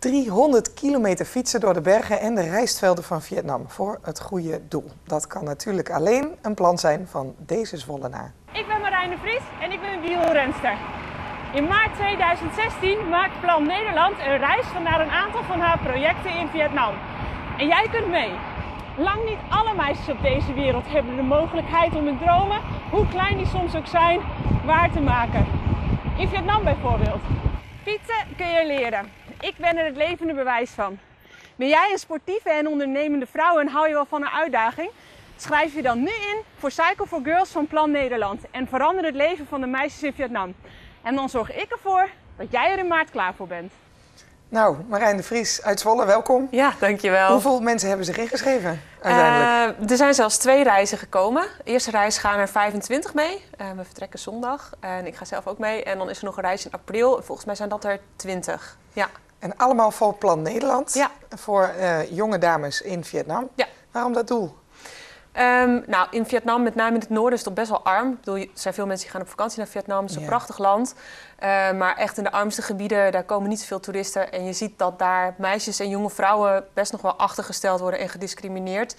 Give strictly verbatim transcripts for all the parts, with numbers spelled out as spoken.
driehonderd kilometer fietsen door de bergen en de rijstvelden van Vietnam voor het goede doel. Dat kan natuurlijk alleen een plan zijn van deze Zwollenaar. Ik ben Marijn de Vries en ik ben een wielrenster. In maart tweeduizend zestien maakt Plan Nederland een reis naar een aantal van haar projecten in Vietnam. En jij kunt mee. Lang niet alle meisjes op deze wereld hebben de mogelijkheid om hun dromen, hoe klein die soms ook zijn, waar te maken. In Vietnam bijvoorbeeld. Fietsen kun je leren. Ik ben er het levende bewijs van. Ben jij een sportieve en ondernemende vrouw en hou je wel van een uitdaging? Schrijf je dan nu in voor Cycle for Girls van Plan Nederland en verander het leven van de meisjes in Vietnam. En dan zorg ik ervoor dat jij er in maart klaar voor bent. Nou, Marijn de Vries uit Zwolle, welkom. Ja, dankjewel. Hoeveel mensen hebben zich ingeschreven uiteindelijk? Uh, er zijn zelfs twee reizen gekomen. De eerste reis gaan er vijfentwintig mee. Uh, we vertrekken zondag en ik ga zelf ook mee. En dan is er nog een reis in april. Volgens mij zijn dat er twintig. Ja. En allemaal voor Plan Nederland? Ja. Voor uh, jonge dames in Vietnam? Ja. Waarom dat doel? Um, nou, in Vietnam, met name in het noorden, is het toch best wel arm. Ik bedoel, er zijn veel mensen die gaan op vakantie naar Vietnam. Het is een ja. prachtig land. Uh, maar echt in de armste gebieden, daar komen niet zoveel toeristen. En je ziet dat daar meisjes en jonge vrouwen best nog wel achtergesteld worden en gediscrimineerd.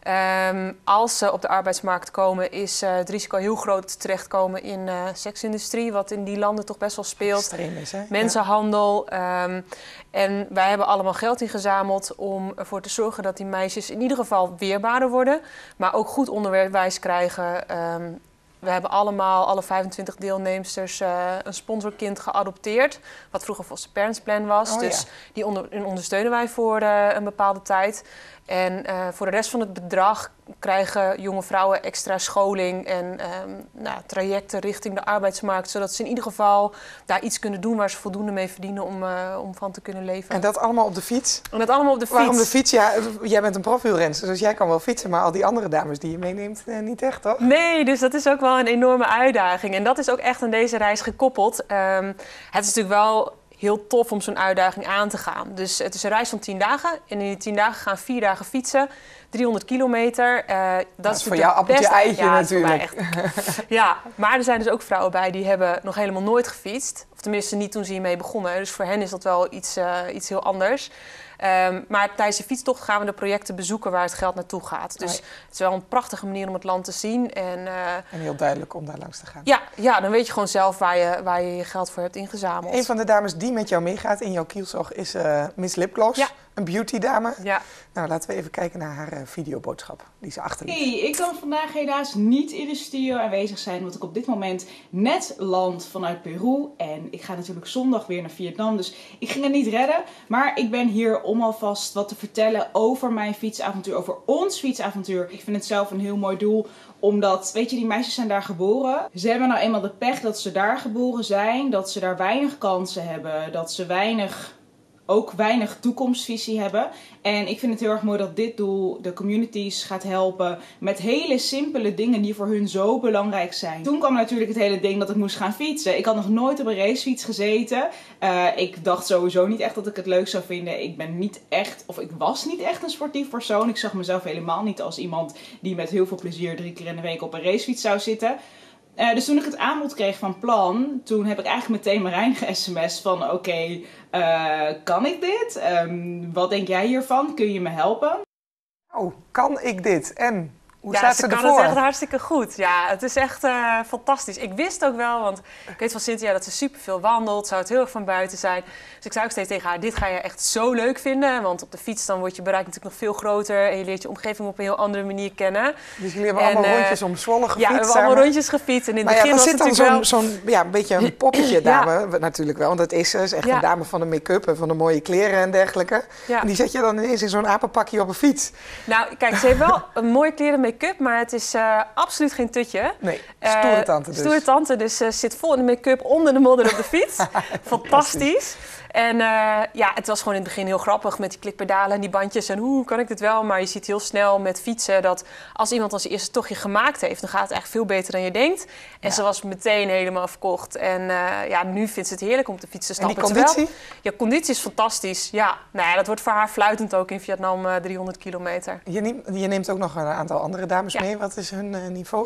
Um, als ze op de arbeidsmarkt komen, is uh, het risico heel groot dat ze terechtkomen in de uh, seksindustrie, wat in die landen toch best wel speelt. Extreem is, hè? Mensenhandel. Ja. Um, en wij hebben allemaal geld ingezameld om ervoor te zorgen dat die meisjes in ieder geval weerbaarder worden, maar ook goed onderwijs krijgen. Um, We hebben allemaal, alle vijfentwintig deelnemsters, uh, een sponsorkind geadopteerd. Wat vroeger foster parents plan was. Oh, dus ja. die onder, ondersteunen wij voor uh, een bepaalde tijd. En uh, voor de rest van het bedrag krijgen jonge vrouwen extra scholing en um, nou, trajecten richting de arbeidsmarkt. Zodat ze in ieder geval daar iets kunnen doen waar ze voldoende mee verdienen om, uh, om van te kunnen leven. En dat allemaal op de fiets? En dat allemaal op de fiets. Waarom de fiets? Ja, jij bent een profielrenster, dus jij kan wel fietsen. Maar al die andere dames die je meeneemt, eh, niet echt, toch? Nee, dus dat is ook wel een enorme uitdaging. En dat is ook echt aan deze reis gekoppeld. Um, het is natuurlijk wel heel tof om zo'n uitdaging aan te gaan. Dus het is een reis van tien dagen. En in die tien dagen gaan vier dagen fietsen. driehonderd kilometer. Uh, dat, dat is voor jou appeltje eitje ja, natuurlijk. Echt. Ja, maar er zijn dus ook vrouwen bij die hebben nog helemaal nooit gefietst. Of tenminste niet toen ze hiermee begonnen. Dus voor hen is dat wel iets, uh, iets heel anders. Um, maar tijdens de fietstocht gaan we de projecten bezoeken waar het geld naartoe gaat. Dus nee. het is wel een prachtige manier om het land te zien. En, uh, en heel duidelijk om daar langs te gaan. Ja, ja, dan weet je gewoon zelf waar je, waar je je geld voor hebt ingezameld. Een van de dames die met jou meegaat in jouw kielzog is uh, Miss Lipgloss. Ja. Een beauty dame. Ja. Nou, laten we even kijken naar haar uh, videoboodschap die ze achterliet. Hey, ik kan vandaag helaas niet in de studio aanwezig zijn, want ik op dit moment net land vanuit Peru. En ik ga natuurlijk zondag weer naar Vietnam, dus ik ging het niet redden. Maar ik ben hier om alvast wat te vertellen over mijn fietsavontuur, over ons fietsavontuur. Ik vind het zelf een heel mooi doel, omdat, weet je, die meisjes zijn daar geboren. Ze hebben nou eenmaal de pech dat ze daar geboren zijn, dat ze daar weinig kansen hebben, dat ze weinig... ook weinig toekomstvisie hebben. En ik vind het heel erg mooi dat dit doel de communities gaat helpen met hele simpele dingen die voor hun zo belangrijk zijn. Toen kwam natuurlijk het hele ding dat ik moest gaan fietsen. Ik had nog nooit op een racefiets gezeten. Uh, ik dacht sowieso niet echt dat ik het leuk zou vinden. Ik ben niet echt, of ik was niet echt een sportief persoon. Ik zag mezelf helemaal niet als iemand die met heel veel plezier drie keer in de week op een racefiets zou zitten. Uh, dus toen ik het aanbod kreeg van Plan, toen heb ik eigenlijk meteen Marijn ge-sms'd van oké, okay, uh, kan ik dit? Um, wat denk jij hiervan? Kun je me helpen? Oh, kan ik dit? En hoe ja, staat ze ze kan ervoor? het echt hartstikke goed. Ja, het is echt uh, fantastisch. Ik wist ook wel, want ik weet van Cynthia dat ze superveel wandelt. Zou het heel erg van buiten zijn. Dus ik zei ook steeds tegen haar, dit ga je echt zo leuk vinden. Want op de fiets dan wordt je bereik natuurlijk nog veel groter. En je leert je omgeving op een heel andere manier kennen. Dus jullie hebben en, allemaal uh, rondjes om Zwolle gefietst. Ja, we hebben allemaal samen. rondjes gefietst. En in het maar begin ja, was zit het dan natuurlijk zo'n wel... zo'n ja, een beetje een poppetje dame ja. natuurlijk wel. Want dat is ze. Is echt ja. een dame van de make-up en van de mooie kleren en dergelijke. Ja. En die zet je dan ineens in zo'n apenpakje op een fiets. Nou, kijk, ze heeft wel een mooie kleren make-up, maar het is uh, absoluut geen tutje. Nee, stoere tante uh, dus. Stoere tante, dus uh, zit vol in de make-up onder de modder op de fiets. Fantastisch. En uh, ja, het was gewoon in het begin heel grappig met die klikpedalen en die bandjes. En hoe kan ik dit wel? Maar je ziet heel snel met fietsen dat als iemand als eerste tochtje gemaakt heeft, dan gaat het echt veel beter dan je denkt. En ja. ze was meteen helemaal verkocht. En uh, ja, nu vindt ze het heerlijk om op de fiets te stappen. En die conditie? Terwijl, ja, conditie is fantastisch. Ja, nou ja, dat wordt voor haar fluitend ook in Vietnam uh, driehonderd kilometer. Je neemt, je neemt ook nog een aantal andere dames ja. mee. Wat is hun uh, niveau?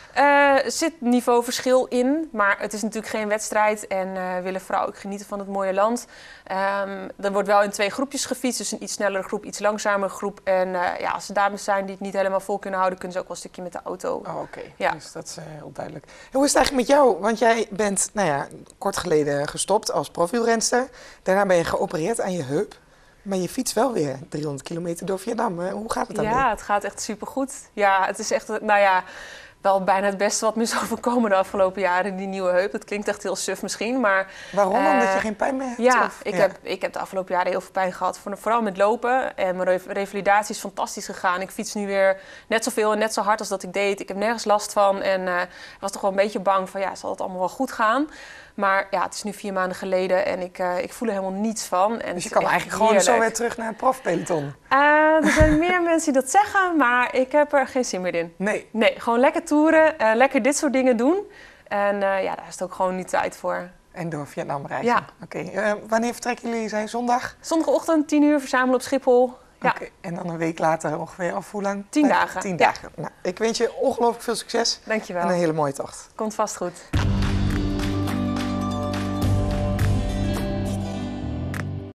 Er zit niveauverschil in, maar het is natuurlijk geen wedstrijd en uh, willen vrouwen ook genieten van het mooie land. Um, er wordt wel in twee groepjes gefietst, dus een iets snellere groep, iets langzamere groep. En uh, ja, als er dames zijn die het niet helemaal vol kunnen houden, kunnen ze ook wel een stukje met de auto. Oh, oké. Okay. Ja. Dus dat is uh, heel duidelijk. Hoe is het eigenlijk met jou? Want jij bent, nou ja, kort geleden gestopt als profielrenster. Daarna ben je geopereerd aan je heup. Maar je fietst wel weer driehonderd kilometer door Vietnam. Hoe gaat het dan? Ja, het gaat echt supergoed. Ja, het is echt, nou ja, wel bijna het beste wat me is overkomen de afgelopen jaren, die nieuwe heup. Dat klinkt echt heel suf misschien, maar... Waarom? Uh, Omdat je geen pijn meer hebt? Ja, of? ik, ja. Heb, ik heb de afgelopen jaren heel veel pijn gehad. Vooral met lopen. En mijn revalidatie is fantastisch gegaan. Ik fiets nu weer net zoveel en net zo hard als dat ik deed. Ik heb nergens last van. En uh, ik was toch wel een beetje bang van, ja, zal het allemaal wel goed gaan? Maar ja, het is nu vier maanden geleden en ik, uh, ik voel er helemaal niets van. En dus je kan eigenlijk gewoon heerlijk. zo weer terug naar het profpeloton? Uh, er zijn meer mensen die dat zeggen, maar ik heb er geen zin meer in. Nee? Nee, gewoon lekker toeren, uh, lekker dit soort dingen doen. En uh, ja, daar is het ook gewoon niet tijd voor. En door Vietnam reizen? Ja. Oké. Okay. Uh, wanneer vertrekken jullie? Zijn zondag? Zondagochtend, tien uur, verzamelen op Schiphol. Ja. Okay. En dan een week later ongeveer, of hoe lang? Tien dagen. Tien ja. dagen. Nou, ik wens je ongelooflijk veel succes. Dankjewel. En een hele mooie tocht. Komt vast goed.